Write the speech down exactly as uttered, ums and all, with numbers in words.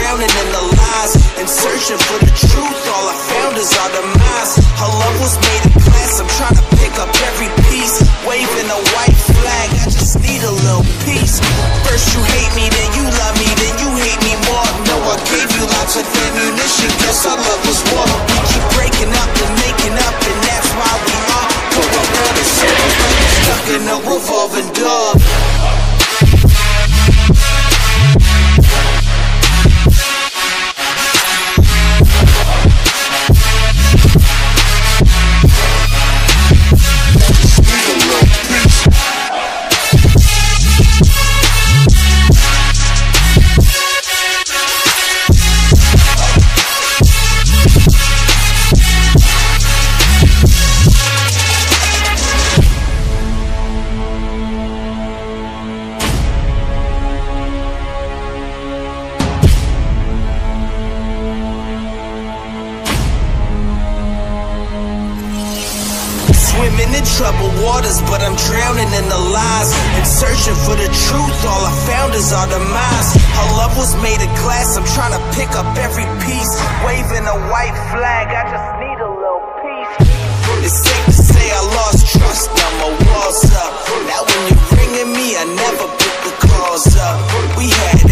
drowning in the lies and searching for the truth. All I found is our demise. Her love was made of glass. I'm trying to pick up every piece, waving a white flag. I just need a little peace. First you hate me, then you love me, then you hate me more. No, I gave you lots of ammunition. Guess our love was war. We keep breaking up and making up, and that's why we are going around in circles like we're stuck in a revolving door. Swimming in troubled waters, but I'm drowning in the lies and searching for the truth. All I found is our demise. Her love was made of glass. I'm trying to pick up every piece, waving a white flag. I just need a little peace. It's safe to say I lost trust. Now my walls up. Now when you're ringing me, I never pick the calls up. We had